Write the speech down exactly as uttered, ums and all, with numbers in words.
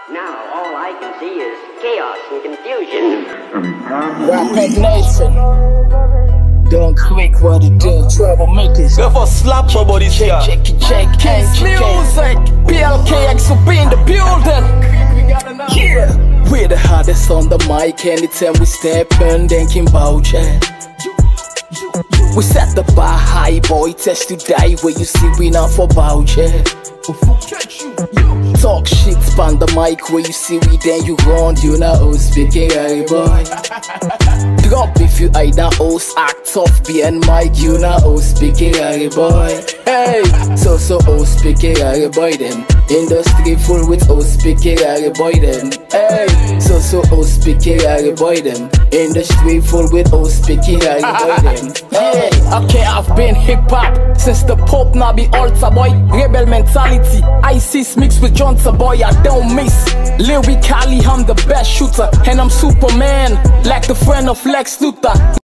Now all I can see is chaos and confusion. Rapid Nation. Don't quick what it do, troublemakers. Go for slap your body shake. Check it, check it, check music. P L K Xzu-B in the building. Yeah. We're the hardest on the mic. Anytime we step in, thinking about it. We set the bar high, boy. Test to die where you see we not for voucher. Talk shit, span the mic where you see we, then you run. You know, speaking Raray-Boy. Drop if you either host, act tough, be and mic. You know, speaking Raray-Boy. Hey, so so oh speaking Raray-Boy them. Industry full with oh speaking Raray-Boy them. Hey, so so oh speaking Raray-Boy them. Industry full with oh speaking Raray-Boy them. Hey, okay, I've been hip hop since the Pope, now be altar boy. Rebel mentality, ISIS mixed with Johnson boy. I don't miss. Lyrically, I'm the best shooter, and I'm Superman, like the friend of Lex Luthor.